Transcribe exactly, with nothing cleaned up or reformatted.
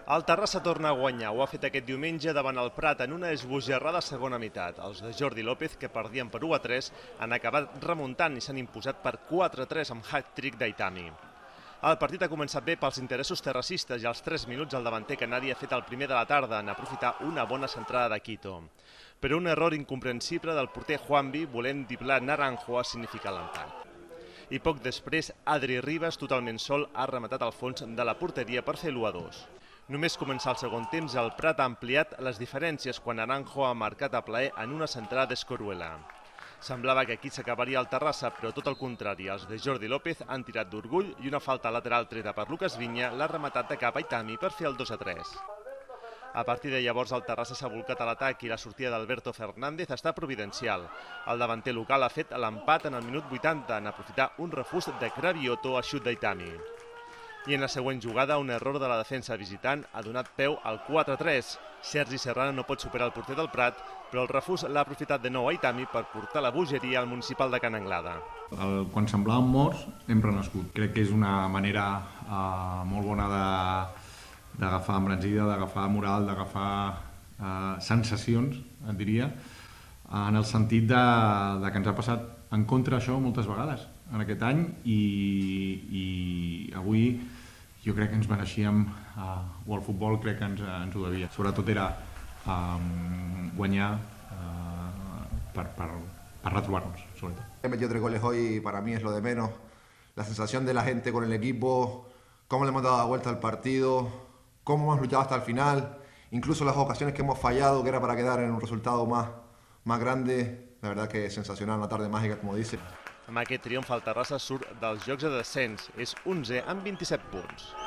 El Terrassa torna a guanyar, ho ha fet aquest diumenge davant el Prat en una esbojarrada segona meitat. Els de Jordi López, que perdien per u a tres, han acabat remuntant i s'han imposat per quatre a tres amb hat-trick d'Aitami. El partit ha començat bé pels interessos terracistes i als tres minuts el davanter canari ha fet el primer de la tarda en aprofitar una bona centrada de Quito. Però un error incomprensible del porter Juanvi volent diblar Naranjo ha significat l'empat. I poc després, Adri Ribas, totalment sol, ha rematat al fons de la porteria per fer l'u a dos. Només començar el segon temps, el Prat ha ampliat les diferències quan Naranjo ha marcat a plaer en una centrada d'Escoruela. Semblava que aquí s'acabaria el Terrassa, però tot el contrari. Els de Jordi López han tirat d'orgull i una falta lateral treta per Lucas Viña l'ha rematat de cap a Aitami per fer el dos a tres. A partir de llavors el Terrassa s'ha volcat a l'atac i la sortida d'Alberto Fernández està providencial. El davanter local ha fet l'empat en el minut vuitanta en aprofitar un refús de Cravioto a xut d'Aitami. I en la següent jugada, un error de la defensa visitant ha donat peu al quatre a tres. Sergi Serrano no pot superar el porter del Prat, però el refús l'ha aprofitat de nou a Aitami per portar la bogeria al municipal de Can Anglada. El, quan semblàvem morts, hem renascut. Crec que és una manera eh, molt bona d'agafar embranzida, d'agafar moral, d'agafar eh, sensacions, et diria, en el sentit de, de que ens ha passat en contra això moltes vegades en aquest any i, i avui jo crec que ens mereixíem, uh, o el futbol crec que ens, ens ho devia. Sobretot era um, guanyar uh, per, per, per retrobar-nos, sobretot. He metido tres goles hoy y para mí es lo de menos. La sensación de la gente con el equipo, cómo le hemos dado la vuelta al partido, cómo hemos luchado hasta el final, incluso las ocasiones que hemos fallado, que era para quedar en un resultado más, más grande. La verdad que es sensacional, una tarde mágica, como dice. Amb aquest triomf el Terrassa surt dels jocs de descens, és onzè amb vint-i-set punts.